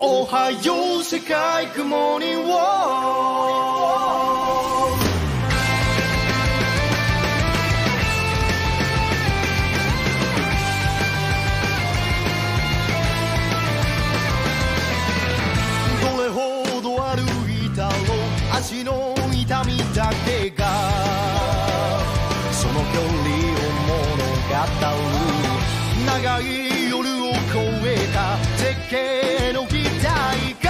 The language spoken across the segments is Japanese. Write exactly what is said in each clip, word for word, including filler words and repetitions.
おはよう世界グモーニングどれほど歩いたろう足の痛みだけがその距離を物語る長い夜を越えた絶景の期待が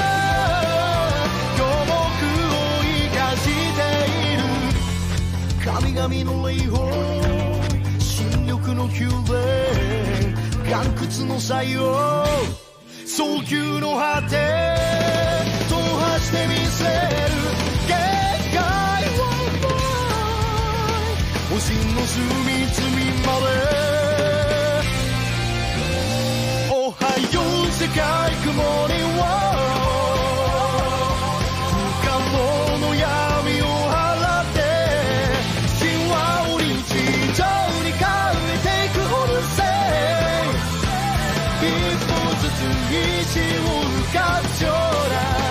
五目を生かしている神々の霊峰新緑の宮殿岩窟の採用早急の果て踏破してみせる限界を星の隅々までおはよう世界グモーニング不可能の闇を払って神話を日常に変えていくオルセイ一歩ずつ石を浮かぶ将来